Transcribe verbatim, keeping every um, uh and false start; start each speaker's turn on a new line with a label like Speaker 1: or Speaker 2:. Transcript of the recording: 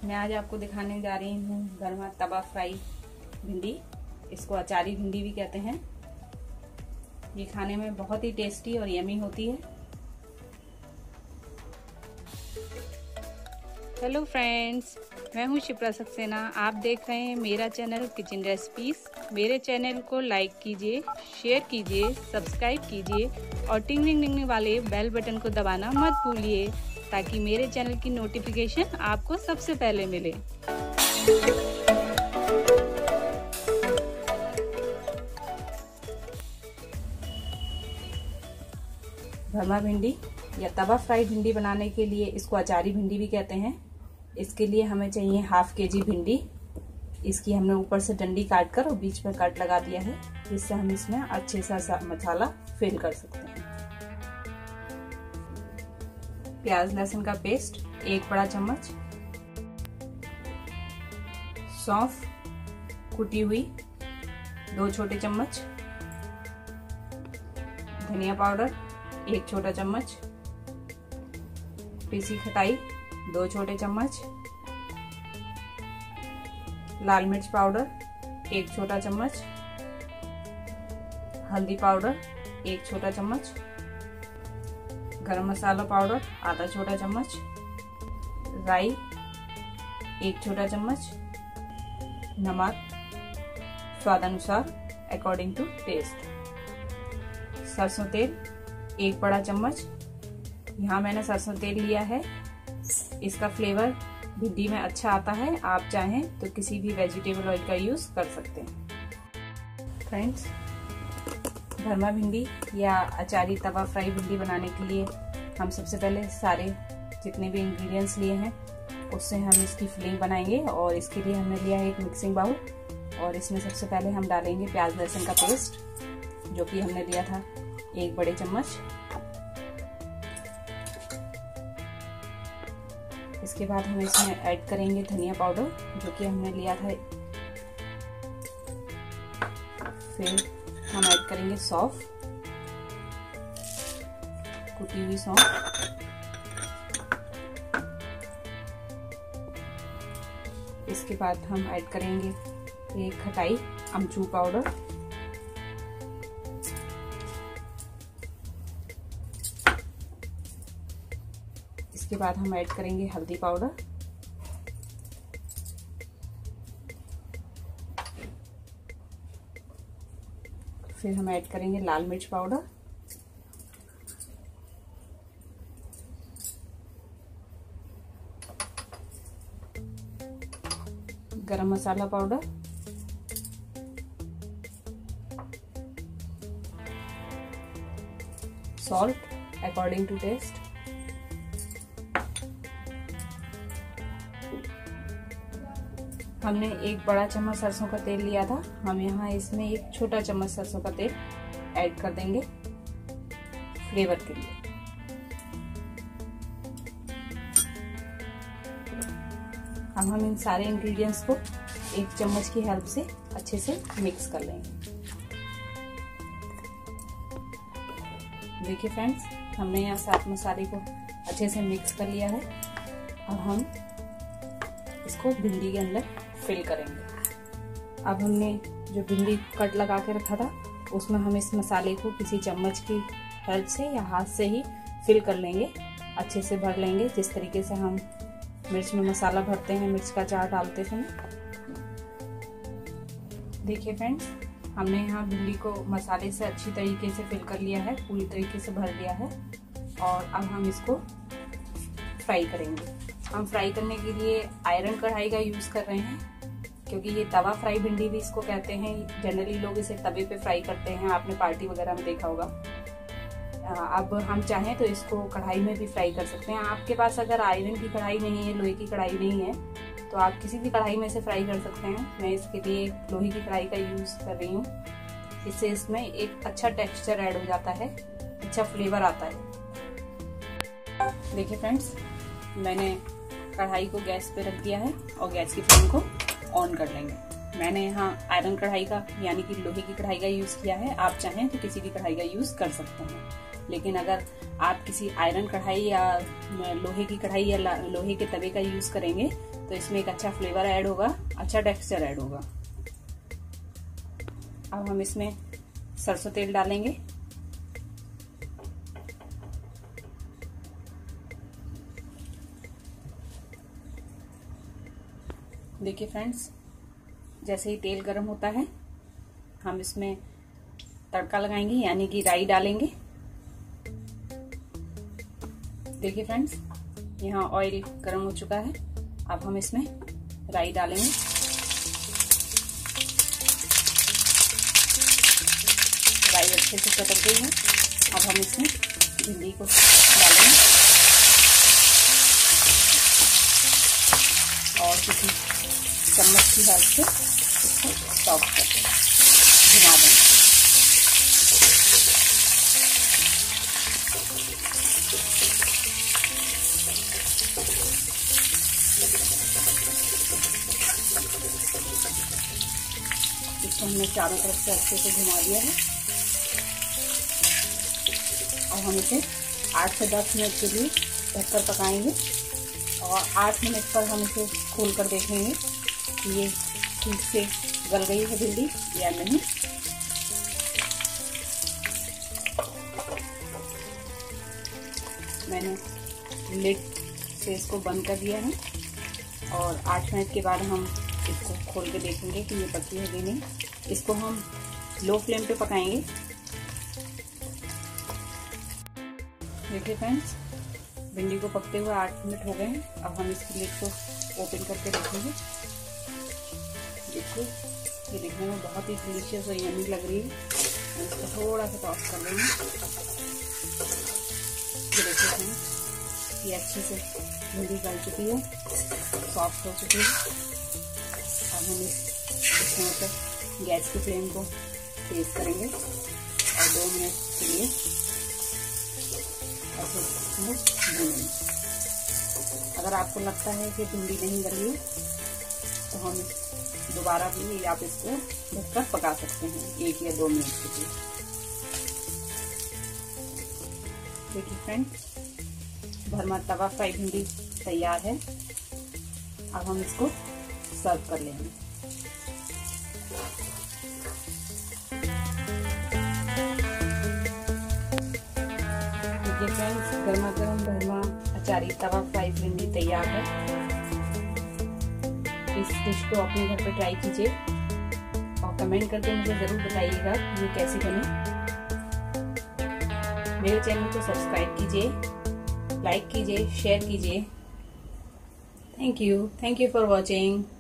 Speaker 1: मैं आज आपको दिखाने जा रही हूँ गर्मा तवा फ्राई भिंडी। इसको अचारी भिंडी भी कहते हैं। ये खाने में बहुत ही टेस्टी और यमी होती है। हेलो फ्रेंड्स, मैं हूँ शिप्रा सक्सेना। आप देख रहे हैं मेरा चैनल किचन रेसिपीज। मेरे चैनल को लाइक कीजिए, शेयर कीजिए, सब्सक्राइब कीजिए और टिंग टिंग टिंग वाले बेल बटन को दबाना मत भूलिए ताकि मेरे चैनल की नोटिफिकेशन आपको सबसे पहले मिले। भरमा भिंडी या तवा फ्राई भिंडी बनाने के लिए इसको अचारी भिंडी भी कहते हैं। इसके लिए हमें चाहिए हाफ के जी भिंडी। इसकी हमने ऊपर से डंडी काट कर और बीच में कट लगा दिया है, जिससे हम इसमें अच्छे सा मसाला फिल कर सकते हैं। प्याज लहसुन का पेस्ट एक बड़ा चम्मच, सौंफ कुटी हुई दो छोटे चम्मच, धनिया पाउडर एक छोटा चम्मच, पीसी खटाई दो छोटे चम्मच, लाल मिर्च पाउडर एक छोटा चम्मच, हल्दी पाउडर एक छोटा चम्मच, गरम मसाला पाउडर आधा छोटा चम्मच, राई एक छोटा चम्मच, नमक स्वाद अनुसार अकॉर्डिंग टू टेस्ट, सरसों तेल एक बड़ा चम्मच। यहाँ मैंने सरसों तेल लिया है। इसका फ्लेवर भिंडी में अच्छा आता है। आप चाहें तो किसी भी वेजिटेबल ऑयल का यूज कर सकते हैं। फ्रेंड्स, भरमा भिंडी या अचारी तवा फ्राई भिंडी बनाने के लिए हम सबसे पहले सारे जितने भी इंग्रेडिएंट्स लिए हैं उससे हम इसकी फिलिंग बनाएंगे। और इसके लिए हमने लिया है एक मिक्सिंग बाउल और इसमें सबसे पहले हम डालेंगे प्याज लहसुन का पेस्ट, जो कि हमने लिया था एक बड़े चम्मच। इसके बाद हम इसमें ऐड करेंगे धनिया पाउडर, जो कि हमने लिया था। फिर हम ऐड करेंगे सौंफ, कुटी हुई सौंफ। इसके बाद हम ऐड करेंगे एक खटाई अमचूर पाउडर, इसके बाद हम ऐड करेंगे हल्दी पाउडर, फिर हम ऐड करेंगे लाल मिर्च पाउडर, गरम मसाला powder, salt according to taste, हमने एक बड़ा चम्मच सरसों का तेल लिया था। हम यहाँ इसमें एक छोटा चम्मच सरसों का तेल ऐड कर देंगे फ्लेवर के लिए। अब हम इन सारे इंग्रेडिएंट्स को एक चम्मच की हेल्प से अच्छे से मिक्स कर लेंगे। देखिए फ्रेंड्स, हमने यहाँ सात मसाले को अच्छे से मिक्स कर लिया है। अब हम इसको भिंडी के अंदर फिल करेंगे। अब हमने जो भिंडी कट लगा के रखा था उसमें हम इस मसाले को किसी चम्मच की हेल्प से या हाथ से ही फिल कर लेंगे, अच्छे से भर लेंगे, जिस तरीके से हम मिर्च में मसाला भरते हैं मिर्च का चार डालते समय। देखिए फ्रेंड्स, हमने यहाँ भिंडी को मसाले से अच्छी तरीके से फिल कर लिया है, पूरी तरीके से भर लिया है। और अब हम इसको फ्राई करेंगे। हम फ्राई करने के लिए आयरन कढ़ाई का यूज कर रहे हैं, क्योंकि ये तवा फ्राई भिंडी भी इसको कहते हैं। जनरली लोग इसे तवे पे फ्राई करते हैं, आपने पार्टी वगैरह में देखा होगा। अब हम चाहें तो इसको कढ़ाई में भी फ्राई कर सकते हैं। आपके पास अगर आयरन की कढ़ाई नहीं है, लोहे की कढ़ाई नहीं है, तो आप किसी भी कढ़ाई में से फ्राई कर सकते हैं। मैं इसके लिए लोहे की कढ़ाई का यूज कर रही हूँ। इससे इसमें एक अच्छा टेक्सचर ऐड हो जाता है, अच्छा फ्लेवर आता है। देखिए फ्रेंड्स, मैंने कढ़ाई को गैस पे रख दिया है और गैस की फ्लेम को ऑन कर लेंगे। मैंने यहाँ आयरन कढ़ाई का यानी कि लोहे की कढ़ाई का यूज किया है। आप चाहें तो किसी भी कढ़ाई का यूज कर सकते हैं, लेकिन अगर आप किसी आयरन कढ़ाई या लोहे की कढ़ाई या लोहे के तवे का यूज करेंगे तो इसमें एक अच्छा फ्लेवर ऐड होगा, अच्छा टेक्सचर ऐड होगा। अब हम इसमें सरसों तेल डालेंगे। देखिए फ्रेंड्स, जैसे ही तेल गर्म होता है हम इसमें तड़का लगाएंगे यानी कि राई डालेंगे। देखिए फ्रेंड्स, यहाँ ऑयल गर्म हो चुका है। अब हम इसमें राई डालेंगे। राई अच्छे से चटक गई है। अब हम इसमें भिंडी को डालेंगे और किसी चम्मच की हेल्प से इसको सॉफ्ट करके घुमा देंगे। इसको हमने चारों तरफ से अच्छे से घुमा दिया है। और हम इसे आठ से दस मिनट के लिए ढककर पकाएंगे और आठ मिनट पर हम इसे खोल कर देखेंगे कि ये ठीक से गल गई है भिंडी या नहीं। मैंने लिड से इसको बंद कर दिया है और आठ मिनट के बाद हम इसको खोल के देखेंगे कि ये पकी है कि नहीं। इसको हम लो फ्लेम पे पकाएंगे। देखिए फ्रेंड्स, भिंडी को पकते हुए आठ मिनट हो गए हैं। अब हम इसकी लिड को ओपन करके देखेंगे। देखिए, ये देखने में बहुत ही डिलीशियस और यम्मी लग रही है। हम इसको थोड़ा सा टॉस कर लेंगे। ये देखिए फ्रेंड्स, ये अच्छे से भिंडी गल चुकी है, सॉफ्ट हो चुकी है। अब हम इस इसमें पर गैस की फ्लेम को तेज करेंगे और दो मिनट के लिए ऐसे भूनेंगे। अगर आपको लगता है कि भिंडी नहीं गली तो हम दोबारा भी आप इसको ढककर पका सकते हैं एक या दो मिनट के लिए। देखिए फ्रेंड्स, भरमा तवा फ्राई भिंडी तैयार है। अब हम इसको सर्व कर लेंगे। देखिए फ्रेंड्स, गर्मा गर्म भरमा अचारी तवा फ्राई भिंडी तैयार है। इस डिश को अपने घर पे ट्राई कीजिए और कमेंट करके मुझे जरूर बताइएगा कि ये कैसी बनी। मेरे चैनल को सब्सक्राइब कीजिए, लाइक कीजिए, शेयर कीजिए। Thank you thank you for watching.